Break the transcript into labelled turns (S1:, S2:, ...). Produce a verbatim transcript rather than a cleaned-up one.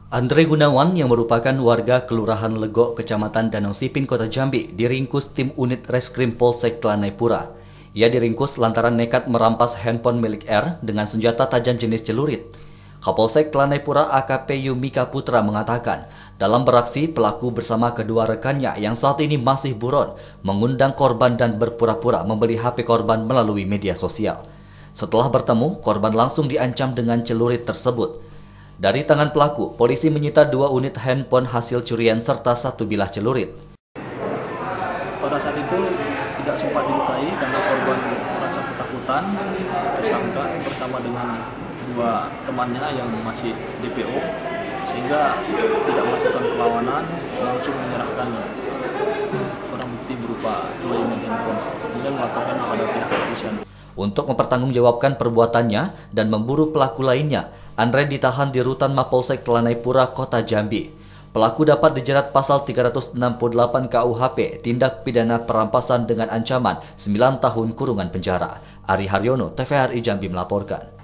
S1: Andre Gunawan yang merupakan warga Kelurahan Legok, Kecamatan Danau Sipin, Kota Jambi, diringkus tim unit Reskrim Polsek Tlanai-Pura. Ia diringkus lantaran nekat merampas handphone milik R dengan senjata tajam jenis celurit. Kapolsek Tlanai-Pura A K P Yumika Putra mengatakan, dalam beraksi pelaku bersama kedua rekannya yang saat ini masih buron, mengundang korban dan berpura-pura membeli H P korban melalui media sosial. Setelah bertemu, korban langsung diancam dengan celurit tersebut. Dari tangan pelaku, polisi menyita dua unit handphone hasil curian serta satu bilah celurit.
S2: Pada saat itu tidak sempat dilukai karena korban merasa ketakutan. Tersangka bersama dengan dua temannya yang masih D P O sehingga tidak melakukan perlawanan, langsung menyerahkan barang bukti berupa dua unit handphone dan melaporkan kepada pihak kepolisian.
S1: Untuk mempertanggungjawabkan perbuatannya dan memburu pelaku lainnya, Andre ditahan di Rutan Mapolsek Tlanai-Pura, Kota Jambi. Pelaku dapat dijerat pasal tiga ratus enam puluh delapan K U H P, tindak pidana perampasan dengan ancaman sembilan tahun kurungan penjara. Ari Haryono, T V R I Jambi melaporkan.